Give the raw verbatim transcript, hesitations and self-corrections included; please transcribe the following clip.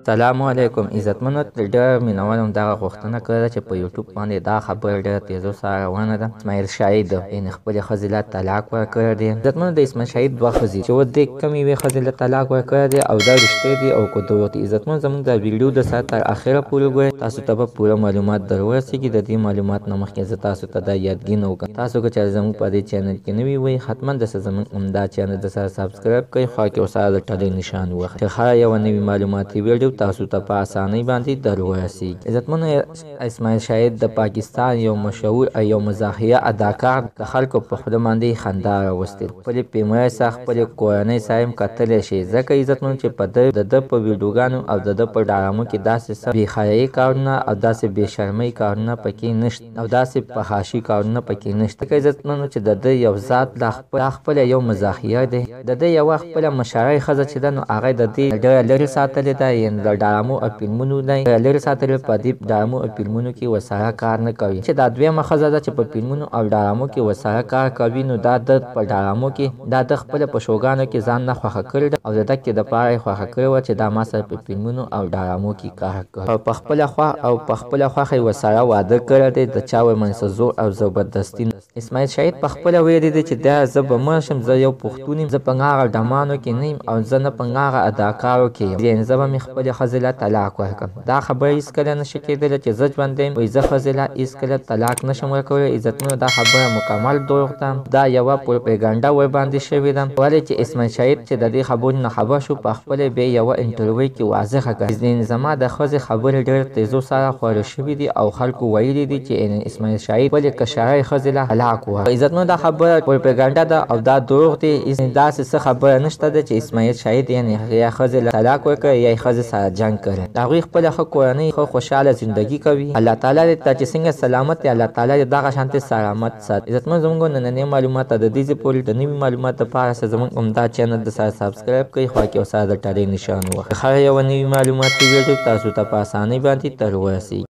سلام علیکم عزتمنو ډېر مینوالو دغه غوښتنه کړې ده چې په یوټیوب باندې دا خبره ډېره تیزو سره روانه ده. اسماعیل شاهید یعنې خپلې ښځې له طلاق ورکړی دی. عزتمنو د اسماعیل شاهید دوه ښځې چې اوس دې کمې یوې ښځې له طلاق ورکړی دی او دا رښتیا دي او که دروغ دي. عزتمنو زموږ د ویډیو د سره تر اخره پورې ګورئ، تاسو ته به پوره معلومات در ورسېږي. د دې معلومات نه مخکې زه تاسو ته دا یادګي وکړم، تاسو که چېرې زموږ په دې چینل کې نوي وئ حتما دسه زموږ همدا چینل د سره سبسکرایب کړئ، خوا کې ورسره د ټلۍ نشان ووهئ چې هره یوه نوې معلوماتي ویډیو تاسو ته په اسانۍ باندې در ورسېږي. عزتمنو اسماعیل شاهید د پاکستان یو مشهور او یو مزاحیه اداکار د خلکو په خوله باندې خندا راوستې. خپلې فیملۍ سره خپلې کورنۍ سره هم کتلی شئ، ځکه عزتمنو چې په ده د ده په ویډیوګانو او د ده په ډرامو کې داسې څه بېحیایي کارونه او داسې بې شرمۍ کارونه پکې نشته او داسې فحاشي کارونه پکې نشته. ځکه عزتمنو چې د ده یو ذات دا خپله یو مزاحیه دی. د ده یوه خپله مشرۍ ښځه چې ده نو هغه د دې ډېره لرې ساتلې ده، یعنې د ډرامو او فلمونو نه لرې ساتلې. په دې ډرامو او فلمونو کې ورسره کار نه کوي. چې دا دویمه ښځه ده چې په فلمونو او ډرامو کې ورسره کار کوي، نو دا د په ډرامو کې دا د خپله په شوګانو کې ځان نه خوښه کړې ده او د ده کې دپاره یې خوښه کړې وه چې دا ما سره په فلمونو او ډرامو کې کار کوي او په خپله خوا او په خپله خوښه یې ورسره واده کړی دی، د چا ورمنځته زور او زبردستي. اسماعیل شاهید په خپله ویلي دی چې دا زه به مړ شم، زه یو پښتون یم، زه په هغه ډمانو کې نه یم او زه نه په هغه اداکارو کې یم، یعنې زه به مې خپلې ښځې له طلاق ورکړم. دا خبره هېڅکله نشي کېدلی چې زه ژوندی یم وایي زه ښځې له هېڅکله طلاق نشم ورکولی. عزتمنو دا خبره مکمل دروغ ده، دا یوه پروپیګنډه ورباندې شوې ده. ولې چې اسماعیل شاهید چې د دې خبرو نه خبر شو، په خپله بیا یوه انټرویو کې واضحه کړه چې زما د ښځې خبرې ډېر تیزو سره خوره شوي دي او خلکو ویلي دي چې اسماعیل شاهید خپلې کشرۍ ښځې له طلاق ورکړي. عزتمنو دا خبره پروپیګنډه ده او دا دروغ دی. داسې څه خبره نشته ده چې اسماعیل شاهید یعنې یا ښځې له طلاق ورکړی یا یې ښځې سره جنګ کړی. هغوی خپله ښه کورنۍ ښه خوشحاله زندګي کوي. الله تعالی دې ته چې څنګه سلامت دی، الله تعالی دې دغه شانتې سلامت ساتي. عزتمنو زموږ نننۍ معلومات د دې ځای پورې د نوي معلومات دپاره زموږ همدا چینل د سره سبسکرایب کړئ، خوا کې ورسره د ټلۍ نشان ووهئ. هره یوه نوي معلوماتي ویډیو تاسو ته په اسانۍ باندې در ورسېږي.